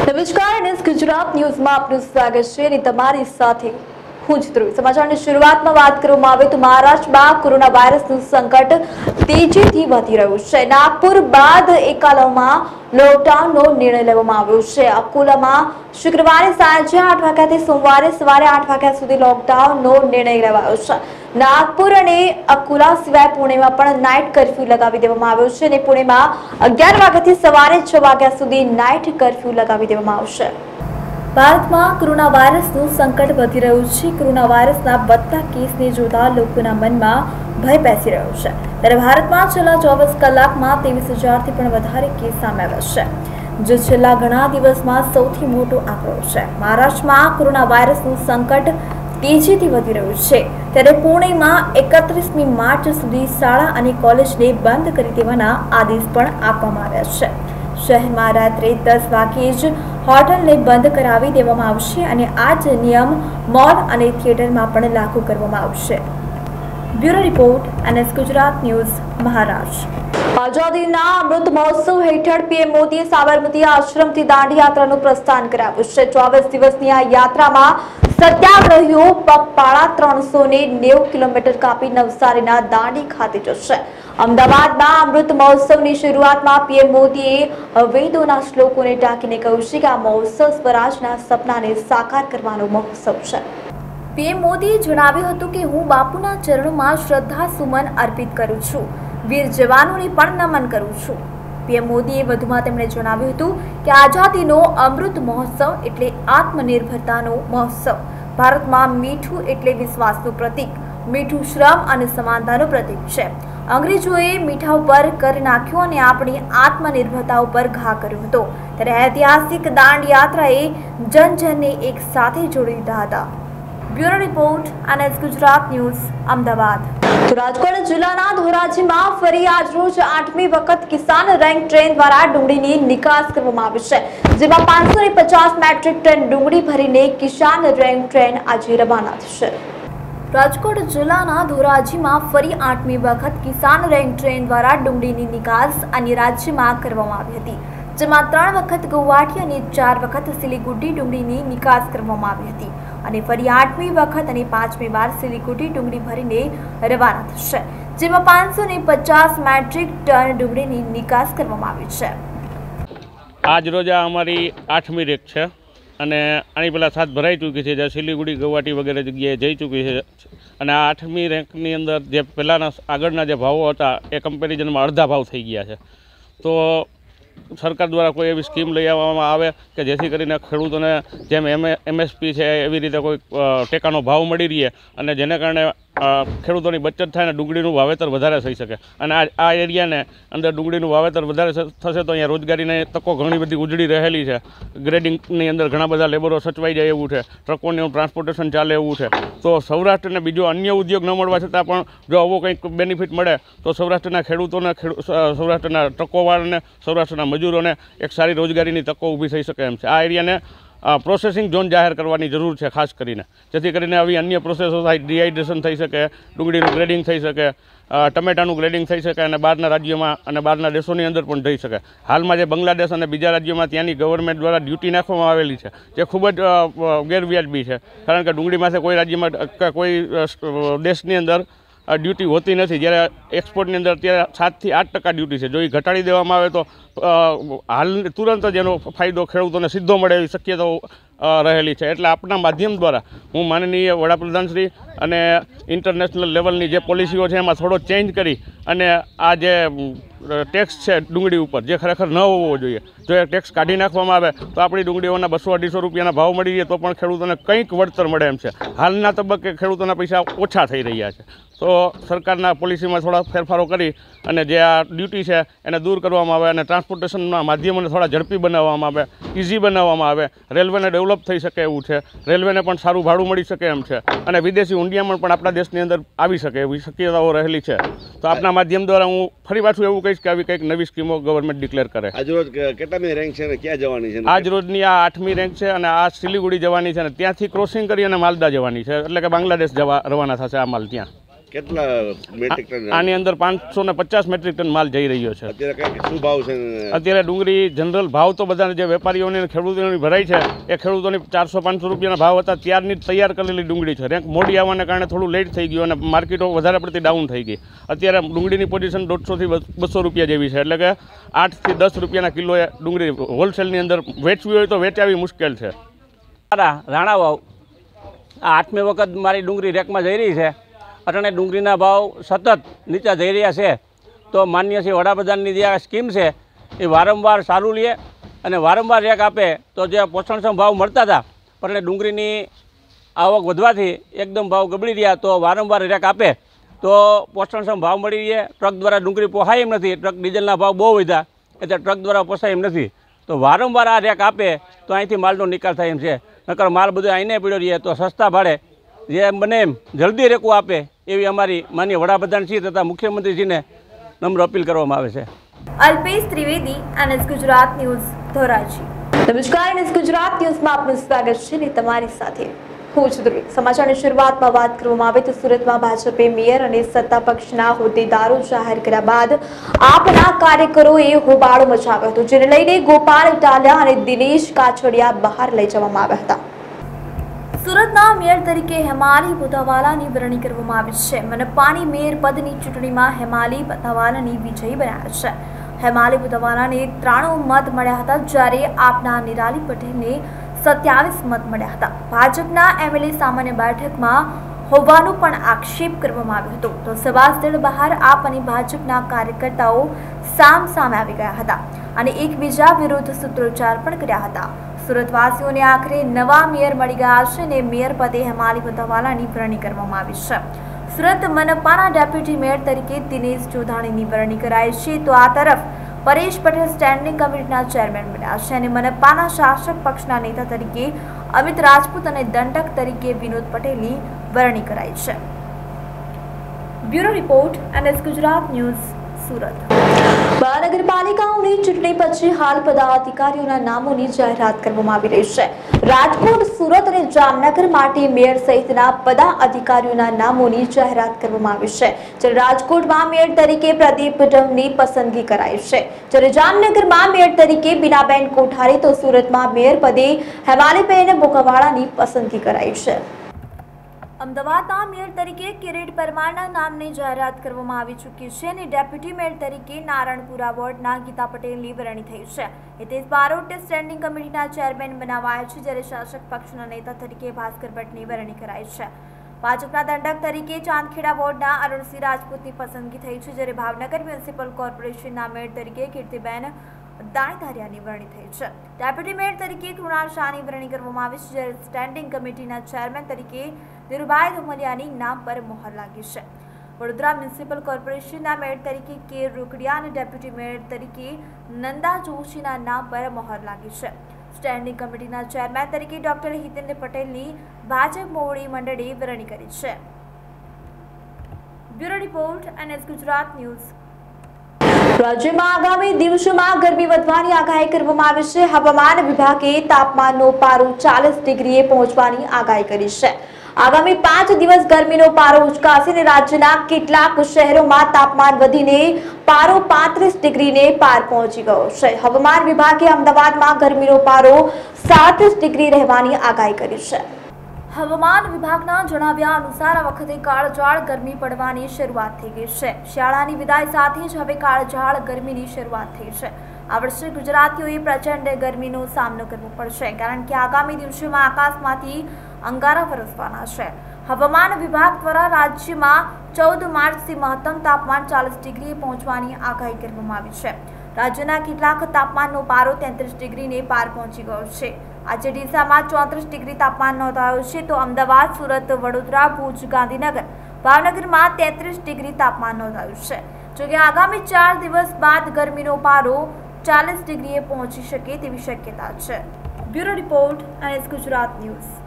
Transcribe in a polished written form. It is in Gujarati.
નમસ્કાર ન્યૂઝ ગુજરાત ન્યૂઝમાં આપનું સ્વાગત છે અને તમારી સાથે હું જ ધ્રુવ। સમાચારની શરૂઆતમાં વાત કરવામાં આવે તો મહારાષ્ટ્રમાં કોરોના વાયરસનું સંકટ તેજીથી વધી રહ્યું છે। નાગપુર બાદ એકાલામાં લોકડાઉનનો નિર્ણય લેવામાં આવ્યો છે। અકોલામાં શુક્રવારે સાંજે 8 વાગ્યાથી સોમવારે સવારે 8 વાગ્યા સુધી લોકડાઉનનો નિર્ણય લેવાયો છે। નાગપુર અને અકોલા સિવાય પુણેમાં પણ નાઇટ કર્ફ્યુ લગાવી દેવામાં આવ્યો છે અને પુણેમાં 11 વાગ્યાથી સવારે 6 વાગ્યા સુધી નાઇટ કર્ફ્યુ લગાવી દેવામાં આવશે। ભારતમાં કોરોના વાયરસનું સંકટ વધી રહ્યું છે। કોરોના વાયરસના વધતા કેસને જોતા લોકોના મનમાં ભય બેસી રહ્યો છે। ત્યારે ભારતમાં છેલ્લા 24 કલાકમાં 23,000થી પણ વધારે કેસ સામે આવ્યા છે, જે છેલ્લા ઘણા દિવસમાં સૌથી મોટો આંકડો છે। મહારાષ્ટ્રમાં કોરોના વાયરસનું સંકટ તેજીથી વધી રહ્યું છે। ત્યારે પુણેમાં 31મી માર્ચ સુધી શાળા અને કોલેજને બંધ કરી દેવાના આદેશ પણ આપવામાં આવ્યા છે। શહેરમાં રાત્રે 10 વાગ્યે જ હોટલને બંધ કરાવી દેવામાં આવશે અને આ જ નિયમ મોલ અને થિયેટરમાં પણ લાગુ કરવામાં આવશે। Bureau report NS Gujarat news Maharashtra. આઝાદીના અમૃત મહોત્સવ હેઠળ પીએમ મોદીએ સાબરમતી આશ્રમથી દાંડી યાત્રાનું પ્રસ્થાન કરાવ્યું છે। 24 દિવસની આ યાત્રામાં સત્યાગ્રહીઓ પગપાળા 390 કિલોમીટર કાપી નવસારીના દાંડી ખાતે જશે। અમદાવાદમાં અમૃત મહોત્સવની શરૂઆતમાં પીએમ મોદીએ વેદોના શ્લોકોને ટાંકીને કહ્યું છે કે આ મહોત્સવ સ્વરાજના સપનાને સાકાર કરવાનો મહોત્સવ છે। પીએમ મોદીએ જણાવ્યું હતું કે હું બાપુના ચરણોમાં શ્રદ્ધા સુમન અર્પિત કરું છું, વીર જવાનોને પણ નમન કરું છું। પીએમ મોદીએ વધુમાં તેમણે જણાવ્યું હતું કે આઝાદીનો અમૃત મહોત્સવ એટલે આત્મનિર્ભરતાનો મહોત્સવ। ભારતમાં મીઠું એટલે વિશ્વાસનું પ્રતીક, મીઠું શ્રમ અને સમાનતાનું પ્રતીક છે। અંગ્રેજોએ મીઠા ઉપર કર નાખ્યો અને આપણી આત્મનિર્ભરતા ઉપર ઘા કર્યો હતો। ત્યારે ઐતિહાસિક દાંડી યાત્રાએ જનજનને એક સાથે જોડી દીધા હતા। Bureau report NS Gujarat news Ahmedabad. તો રાજકોટ જિલ્લાના ધોરાજીમાં ફરી આજરોજ 8મી વખત કિસાન રેન્ક ટ્રેન દ્વારા ડુંગળીની નિકાસ કરવામાં આવી છે, જેમાં 550 મેટ્રિક ટન ડુંગળી ભરીને કિસાન રેન્ક ટ્રેન આજે રવાના થશે। રાજકોટ જિલ્લાના ધોરાજીમાં ફરી 8મી વખત કિસાન રેન્ક ટ્રેન દ્વારા ડુંગળીની નિકાસ અન્ય રાજ્યમાં કરવામાં આવી હતી, જેમાં 3 વખત ગુવાહાટી અને 4 વખત સિલિગુડી ડુંગળીની નિકાસ કરવામાં આવી હતી અને ફરી 8મી વખત અને 5મી વાર સિલિગુડી ડુંગળી ભરીને રવાના થશે, જેમાં 550 મેટ્રિક ટન ડુંગળીની નિકાસ કરવામાં આવી છે। આજ રોજ અમારી 8મી રેક છે અને આની પહેલાં 7 ભરાઈ ચૂકી છે, જે સિલિગુડી ગુવાહાટી વગેરે જગ્યાએ જઈ ચૂકી છે અને આ 8મી રેન્કની અંદર જે પહેલાંના આગળના જે ભાવો હતા એ કમ્પેરિઝનમાં અડધા ભાવ થઈ ગયા છે। તો સરકાર દ્વારા કોઈ એવી સ્કીમ લઈ આવવામાં આવે કે જેથી કરીને ખેડૂતોને જેમ MSP છે એવી રીતે કોઈ ટેકાનો ભાવ મળી રહે અને જેને કારણે ખેડૂતોની બચત થાય અને ડુંગળીનું વાવેતર વધારે થઈ શકે અને આ એરિયાને અંદર ડુંગળીનું વાવેતર વધારે થશે તો અહીંયા રોજગારીની તકો ઘણી બધી ઉજળી રહેલી છે। ગ્રેડિંગની અંદર ઘણા બધા લેબરો સચવાઈ જાય એવું છે, ટ્રકોનું ટ્રાન્સપોર્ટેશન ચાલે એવું છે। તો સૌરાષ્ટ્રને બીજો અન્ય ઉદ્યોગ ન મળવા છતાં પણ જો આવો કંઈક બેનિફિટ મળે તો સૌરાષ્ટ્રના ખેડૂતોને, સૌરાષ્ટ્રના ટ્રકોવાળાને, સૌરાષ્ટ્રના મજૂરોને એક સારી રોજગારીની તકો ઊભી થઈ શકે એમ છે। આ એરિયાને પ્રોસેસિંગ ઝોન જાહેર કરવાની જરૂર છે ખાસ કરીને, જેથી કરીને આવી અન્ય પ્રોસેસો થાય, ડિહાઇડ્રેશન થઈ શકે, ડુંગળીનું ગ્રેડિંગ થઈ શકે, ટમેટાનું ગ્રેડિંગ થઈ શકે અને બહારના રાજ્યોમાં અને બહારના દેશોની અંદર પણ થઈ શકે। હાલમાં જે બાંગ્લાદેશ અને બીજા રાજ્યોમાં ત્યાંની ગવર્મેન્ટ દ્વારા ડ્યુટી નાખવામાં આવેલી છે જે ખૂબ જ ગેરવ્યાજબી છે, કારણ કે ડુંગળીમાંથી કોઈ રાજ્યમાં કોઈ દેશની અંદર ડ્યુટી હોતી નથી, જ્યારે એક્સપોર્ટની અંદર અત્યારે 7 થી 8% ડ્યુટી છે। જો એ ઘટાડી દેવામાં આવે તો હાલ તુરંત જ એનો ફાયદો ખેડૂતોને સીધો મળે એવી શક્યતાઓ રહેલી છે। એટલે આપણા માધ્યમ દ્વારા હું માનનીય વડાપ્રધાનશ્રી અને ઇન્ટરનેશનલ લેવલની જે પોલિસીઓ છે એમાં થોડો ચેન્જ કરી અને આ જે ટેક્સ છે ડુંગળી ઉપર જે ખરેખર ન હોવો જોઈએ, જો એ ટેક્સ કાઢી નાખવામાં આવે તો આપણી ડુંગળીઓના 200-250 રૂપિયાના ભાવ મળી રહે તો પણ ખેડૂતોને કંઈક વળતર મળે એમ છે। હાલના તબક્કે ખેડૂતોના પૈસા ઓછા થઈ રહ્યા છે, તો સરકારના પોલિસીમાં થોડા ફેરફારો કરી અને જે આ ડ્યુટી છે એને દૂર કરવામાં આવે અને ટ્રાન્સપોર્ટેશનના માધ્યમોને થોડા ઝડપી બનાવવામાં આવે, ઇઝી બનાવવામાં આવે, રેલવેને ડેવલપ થઈ શકે એવું છે, રેલવેને પણ સારું ભાડું મળી શકે એમ છે અને વિદેશી હુંડિયામણ પણ આપણા દેશની અંદર આવી શકે એવી શક્યતાઓ રહેલી છે। તો આપના માધ્યમ દ્વારા હું ફરી પાછું એવું કહીશ કે આવી કંઈક નવી સ્કીમો ગવર્મેન્ટ ડિક્લેર કરે। આજરોજ કેટલામી રેન્ક છે અને ક્યાં જવાની છે? આજરોજની આ 8મી રેન્ક છે અને આ સિલિગુડી જવાની છે અને ત્યાંથી ક્રોસિંગ કરી અને માલદા જવાની છે, એટલે કે બાંગ્લાદેશ જવા રવાના થશે આ માલ ત્યાં। કેટલા મેટ્રિક ટન આની અંદર 550 મેટ્રિક ટન માલ જઈ રહ્યો છે। અત્યારે શું ભાવ છે? અત્યારે ડુંગળી જનરલ ભાવ તો બધાને જે વેપારીઓને ખેડૂતોની ભરાઈ છે એ ખેડૂતોની 400-500 રૂપિયાના ભાવ હતા ત્યારની તૈયાર કરેલી ડુંગળી છે। રેન્ક મોડી આવવાને કારણે થોડું લેટ થઈ ગયું અને માર્કેટો વધારે પડતી ડાઉન થઈ ગઈ। અત્યારે ડુંગળીની પોઝિશન 150 થી 200 રૂપિયા જેવી છે, એટલે કે 8 થી 10 રૂપિયાના કિલોએ ડુંગળી હોલસેલની અંદર વેચવી હોય તો વેચાવી મુશ્કેલ છે। રાણા વાવ આ 8મી વખત મારી ડુંગળી રેકમાં જઈ રહી છે। અટાણે ડુંગળીના ભાવ સતત નીચા જઈ રહ્યા છે, તો માન્ય શ્રી વડાપ્રધાનની જે આ સ્કીમ છે એ વારંવાર સારું લે અને વારંવાર રેક આપે તો જે પોષણક્ષમ ભાવ મળતા હતા, પણ ડુંગળીની આવક વધવાથી એકદમ ભાવ ગબડી રહ્યા, તો વારંવાર રેક આપે તો પોષણક્ષમ ભાવ મળી રહે। ટ્રક દ્વારા ડુંગળી પોસાય એમ નથી, ટ્રક ડીઝલના ભાવ બહુ વધ્યા એટલે ટ્રક દ્વારા પોસાય એમ નથી, તો વારંવાર આ રેક આપે તો અહીંથી માલનો નિકાલ થાય એમ છે। નકર માલ બધો અહીંને પીડ્યો રહીએ તો સસ્તા ભાડે જેમ બને એમ જલ્દી રેકું આપે એવી અમારી માનનીય વડાપ્રધાનશ્રી તથા મુખ્યમંત્રીજીને નમ્ર અપીલ કરવામાં આવે છે। Alpesh Trivedi, NS Gujarat news, Dhoraji. નમસ્કાર, NS ગુજરાત ન્યૂઝમાં આપનું સ્વાગત છે ને તમારી સાથે હું છું ધ્રુવી। સમાચારની શરૂઆતમાં વાત કરવામાં આવે તો સુરતમાં ભાજપે મેયર અને સત્તા પક્ષના હોદ્દેદારો જાહેર કર્યા બાદ આપના કાર્યકરોએ હોબાળો મચાવ્યો હતો, જેને લઈને ગોપાલ ઇટાલિયા અને દિનેશ કાછડિયા બહાર લઈ જવામાં આવ્યા હતા। સુરતના મેયર તરીકે હેમાલી બુધાવાલાની વરણી કરવામાં આવી છે। મનપાની મેયર પદની ચૂંટણીમાં હેમાલી બુધાવાલાની વિજયી બન્યા છે। હેમાલી બુધાવાલાને 93 મત મળ્યા હતા, જ્યારે આપના નિરાલી પટેલને 27 મત મળ્યા હતા। ભાજપના એમએલએ સામાન્ય બેઠકમાં હોવાનો પણ આક્ષેપ કરવામાં આવ્યો હતો, તો સભાસ્થળ બહાર આપ અને ભાજપના કાર્યકર્તાઓ સામસામે આવી ગયા હતા અને એકબીજા વિરુદ્ધ સૂત્રોચ્ચાર પણ કર્યા હતા। સુરતવાસીઓને આખરે નવા મેયર મળી ગયા છે અને મેયર પદે હેમાલી બુધાવાલાની વરણી કરવામાં આવી છે। સુરત મનપાના ડેપ્યુટી મેયર તરીકે દિનેશ જોધાણીની વરણી કરાઈ છે, તો આ તરફ પરેશ પટેલ સ્ટેન્ડિંગ કમિટીના ચેરમેન બન્યા છે અને મનપાના શાસક પક્ષના નેતા તરીકે અમિત રાજપૂત અને દંડક તરીકે વિનોદ પટેલની વરણી કરાઈ છે। Bureau report, NS Gujarat news, Surat. મહાનગરપાલિકાઓની ચૂંટણી પછી હાલ પદાધિકારીઓના નામોની જાહેરાત કરવામાં આવી રહી છે। રાજકોટ, સુરત અને જામનગર માટે મેયર સહિતના પદાધિકારીઓના નામોની જાહેરાત કરવામાં આવી છે, જ્યારે રાજકોટમાં મેયર તરીકે પ્રદીપ ડમની પસંદગી કરાઈ છે, જ્યારે જામનગરમાં મેયર તરીકે બીનાબેન કોઠારી, તો સુરતમાં મેયર પદે હેમાલીબેન બોઘાવાળાની પસંદગી કરાઈ છે। અમદાવાદના મેયર તરીકે કિરીટ પરમારના નામની જાહેરાત કરવામાં આવી ચૂકી છે અને ડેપ્યુટી મેયર તરીકે નારણપુરા વોર્ડના ગીતા પટેલની વરણી થઈ છે। હિતેશ બારોટ સ્ટેન્ડિંગ કમિટીના ચેરમેન બનાવાયા છે, જ્યારે શાસક પક્ષના નેતા તરીકે ભાસ્કર ભટ્ટની વરણી કરાઈ છે। ભાજપના દંડક તરીકે ચાંદખેડા વોર્ડના અરુણસિંહ રાજપૂતની પસંદગી થઈ છે, જ્યારે ભાવનગર મ્યુનિસિપલ કોર્પોરેશનના મેયર તરીકે કીર્તિબેન દાણીધારિયાની વરણી થઈ છે। ડેપ્યુટી મેયર તરીકે કૃણાલ શાહની વરણી કરવામાં આવી છે, જ્યારે સ્ટેન્ડિંગ કમિટીના ચેરમેન તરીકે ધીરુભાઈ ધુમલિયાની નામ પર મહોર લાગી છે। વડોદરા મ્યુનિસિપલ કોર્પોરેશનના મેયર તરીકે કે રૂકડિયા અને ડેપ્યુટી મેયર તરીકે નંદા જોશીના નામ પર મહોર લાગી છે। સ્ટેન્ડિંગ કમિટીના ચેરમેન તરીકે ડોક્ટર હિતેન્દ્ર પટેલની ભાજપ મોવડી મંડળે વરણી કરી છે। Bureau report, NS Gujarat news. રાજ્યમાં આગામી દિવસોમાં ગરમી વધવાની આગાહી કરવામાં આવી છે। હવામાન વિભાગે તાપમાનનો પારો 40 ડિગ્રીએ પહોંચવાની આગાહી કરી છે। આગામી 5 દિવસ ગરમીનો પારો ઉચકાશે અને રાજ્યના કેટલાક શહેરોમાં તાપમાન વધીને પારો 35 ડિગ્રીને પાર પહોંચી ગયો છે। હવામાન વિભાગે અમદાવાદમાં ગરમીનો પારો 37 ડિગ્રી રહેવાની આગાહી કરી છે। હવામાન વિભાગના જણાવ્યા અનુસાર આ વખતે કાળઝાળ ગરમી પડવાની શરૂઆત થઈ ગઈ છે। શિયાળાની વિદાય સાથે જ હવે કાળઝાળ ગરમીની શરૂઆત થઈ છે। આ વર્ષે ગુજરાતીઓએ પ્રચંડ ગરમીનો સામનો કરવો પડશે, કારણ કે આગામી દિવસોમાં આકાશમાંથી અંગારા વરસવાના છે। હવામાન વિભાગ દ્વારા રાજ્યમાં 14 માર્ચથી મહત્તમ તાપમાન 40 ડિગ્રીએ પહોંચવાની આગાહી કરવામાં આવી છે। રાજ્યના કેટલાક તાપમાનનો પારો 33 ડિગ્રીને પાર પહોંચી ગયો છે। આજે ડીસામાં 34 ડિગ્રી તાપમાન નોંધાયું છે, તો અમદાવાદ, સુરત, વડોદરા, ભુજ, ગાંધીનગર, ભાવનગરમાં 33 ડિગ્રી તાપમાન નોંધાયું છે। જોકે આગામી 4 દિવસ બાદ ગરમીનો પારો 40 ડિગ્રીએ પહોંચી શકે તેવી શક્યતા છે। Bureau report, NS Gujarat news.